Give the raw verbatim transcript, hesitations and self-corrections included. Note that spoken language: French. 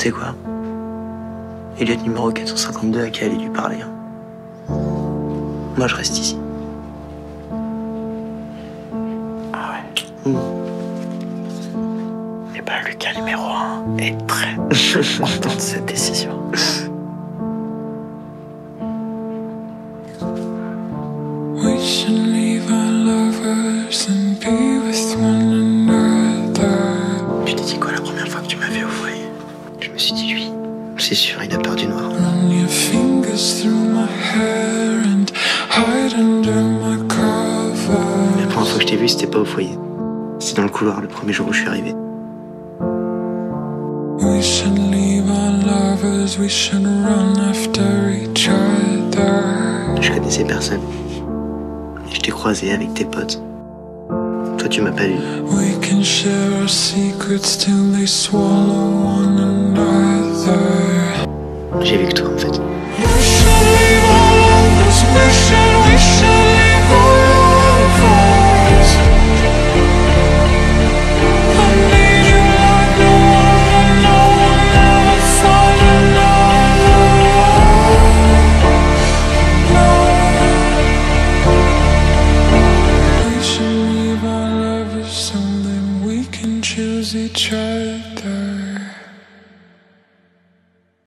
sais quoi? Eliott numéro quatre cent cinquante-deux à qui elle a dû parler. Moi, je reste ici. Ah ouais. Mmh. Et ben, Lucas numéro un est très content de cette décision. We should leave our lovers and be with one another. Tu t'es dit quoi la première fois que tu m'as vu au foyer? Je me suis dit lui, c'est sûr, il a peur du noir. Run your fingers through my hair and hide under my cover. La première fois que je t'ai vu, c'était pas au foyer. C'était dans le couloir, le premier jour où je suis arrivé. We should leave our lovers, we should run after each other. Je connaissais personne. Et je t'ai croisé avec tes potes. Toi, tu m'as pas vu. We can share our secrets till they swallow one another. J'ai vu que toi.